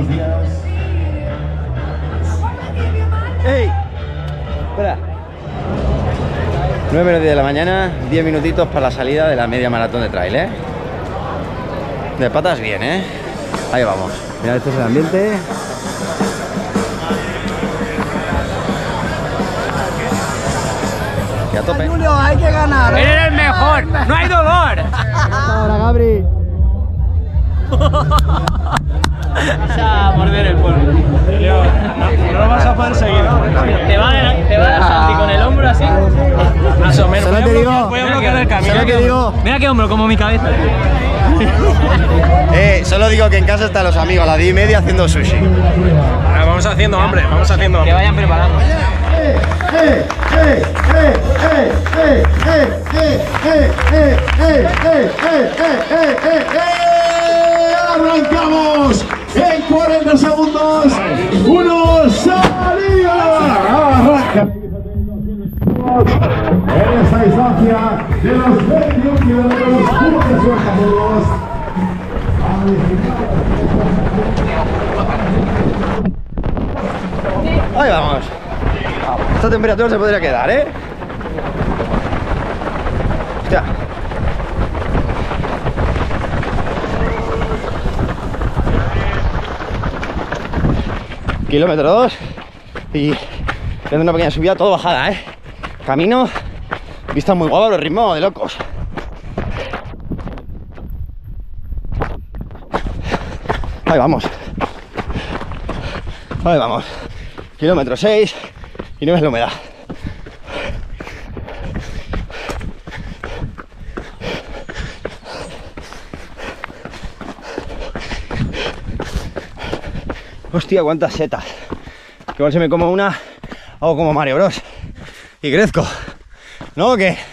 buenos días. ¡Ey! Espera. 9 menos 10 de la mañana, 10 minutitos para la salida de la media maratón de trail, ¿eh? De patas bien, ¿eh? Ahí vamos. Mirad, este es el ambiente. Y a tope. Julio, hay que ganar. ¡Eres el mejor! ¡No hay dolor! Ahora, Gabri. Vas a morder el polvo. No lo vas a poder seguir. Te va a dar Santi con el hombro así. Más o menos. Solo te digo. Voy a bloquear el camino. Solo te digo. Mira qué hombro, como mi cabeza. Solo digo que en casa están los amigos a las 10:30 haciendo sushi. Vamos haciendo hambre, vamos haciendo Que hambre. vayan preparando. Arrancamos en 40 segundos. Uno, salida. Arranca. En esta distancia de los 21 kilómetros, uno que suelta todos. Ahí vamos. Esta temperatura se podría quedar, ¿eh? Hostia. Kilómetro 2 y tengo una pequeña subida, todo bajada, ¿eh? Camino, vista muy guapa, pero ritmo de locos. Ahí vamos. Ahí vamos. Kilómetro 6 y no ves la humedad. Hostia, cuántas setas. Que igual se me como una, hago como Mario Bros. Y crezco. ¿No o qué?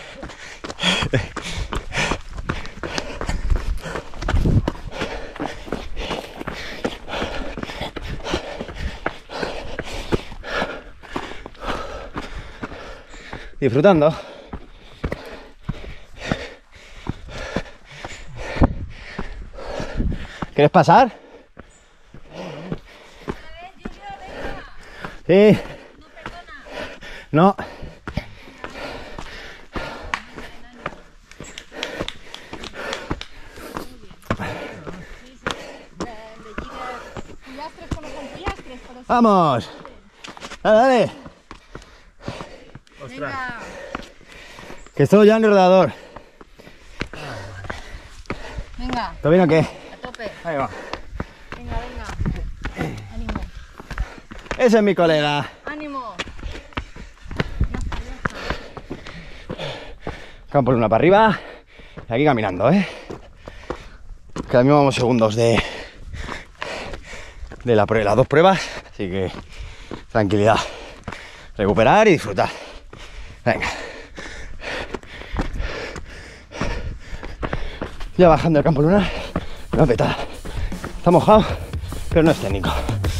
Disfrutando. ¿Quieres pasar? Sí. No. Vamos. Dale, dale. Venga. Que estoy ya en el rodador. Venga, ¿Todo bien o qué? a tope. Ahí va. Venga, venga. Ánimo. Ese es mi colega. Ánimo. Campo una para arriba. Y aquí caminando, ¿eh? Que ahora mismo vamos segundos de las dos pruebas. Así que tranquilidad. Recuperar y disfrutar. Venga. Ya bajando el campo lunar. Una petada. Está mojado, pero no es técnico.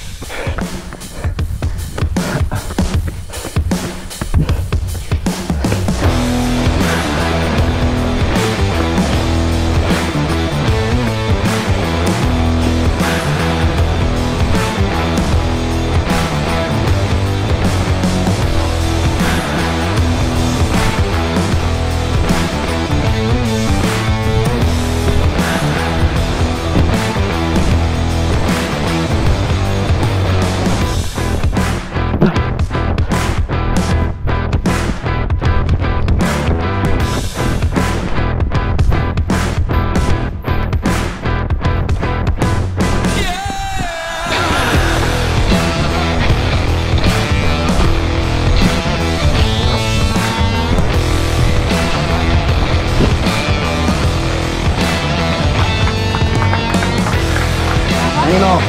Ánimo.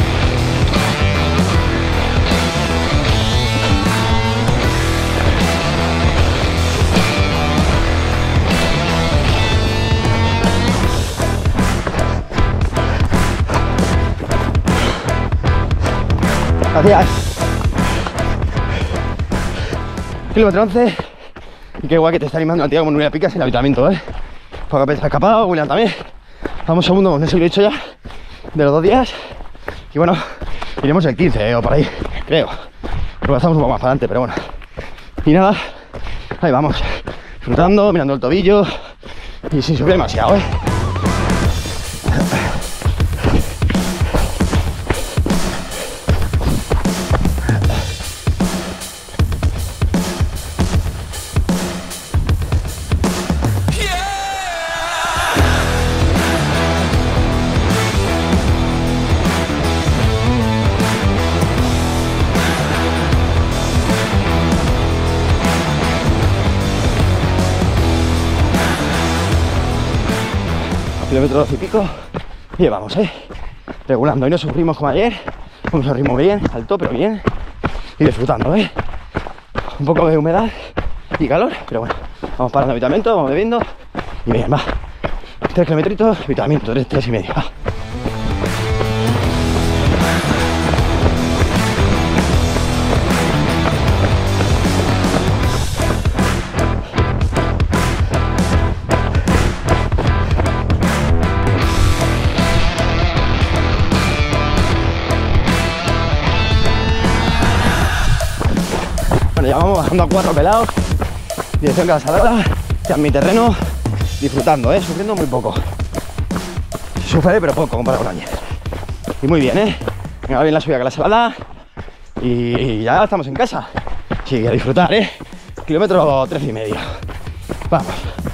Gracias. Kilómetro 11. Y qué guay que te está animando la tía como Nuria Picas en el habitamiento, ¿eh? Poca Pérez ha escapado, William también. Vamos segundo, no sé si lo he dicho ya, de los 2 días. Y bueno, Iremos el 15 o por ahí, creo. Luego estamos un poco más para adelante, pero bueno. Y nada, ahí vamos. Disfrutando, mirando el tobillo. Y sin subir demasiado, ¿eh? Kilómetros 2 y pico y vamos, regulando y no sufrimos como ayer. Vamos a ritmo bien, alto pero bien y disfrutando, un poco de humedad y calor, pero bueno, vamos parando habituamiento, vamos bebiendo y bien, va 3 kilometritos, habituamiento, 3 y medio, va. Ya vamos bajando a 4 pelados, dirección a la salada, ya en mi terreno, disfrutando, sufriendo muy poco. Sufre pero poco comparado con ayer. Y muy bien, venga bien la subida que la salada y ya estamos en casa. Sí, a disfrutar, kilómetro 3 y medio. Vamos.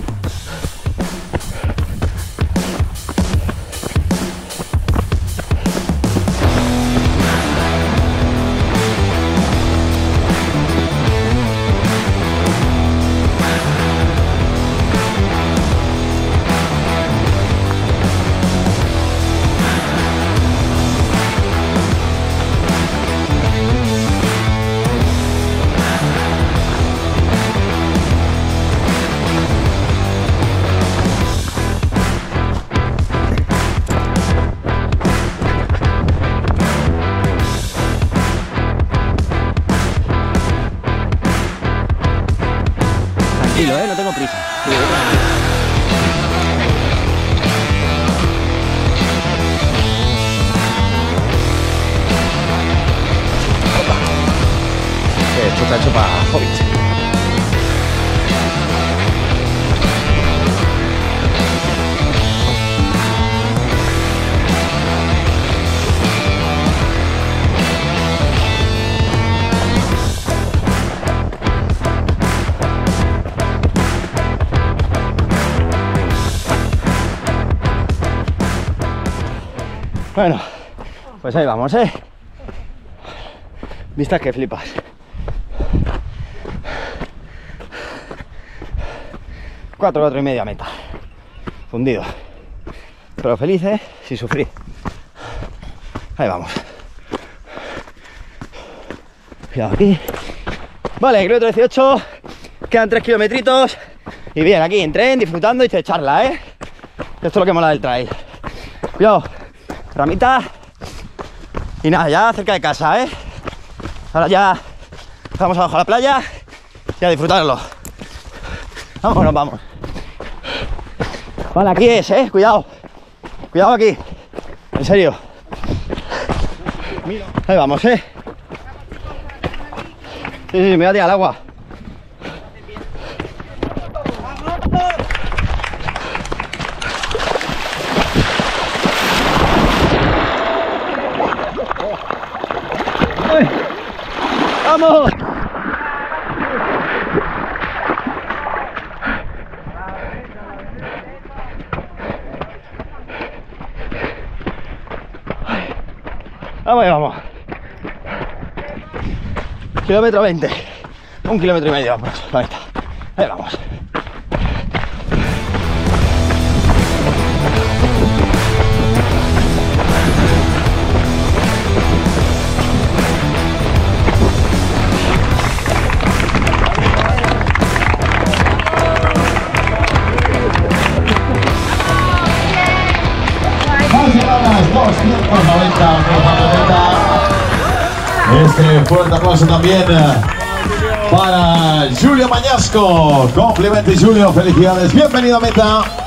Tranquilo, no tengo prisa. Chupa Hobbit. Bueno, pues ahí vamos, vistas que flipas. Cuatro y media meta. Fundido. Pero feliz, sin sufrir. Ahí vamos. Cuidado aquí. Vale, kilómetro 18. Quedan 3 kilometritos. Y bien, aquí en tren, disfrutando y de charla, Esto es lo que mola del trail. Cuidado. Ramita. Y nada, ya cerca de casa, Ahora ya vamos abajo a la playa y a disfrutarlo. Vámonos, vamos. Vale, aquí es, cuidado. Cuidado aquí. En serio. Ahí vamos, Sí, me voy a tirar al agua. ¡Vamos! Vamos, vamos. Kilómetro 20. 1 kilómetro y medio, vamos. Ahí vamos. Las 290 Este fuerte aplauso también para Julio Mañasco. Complemento Julio, felicidades, bienvenido a meta.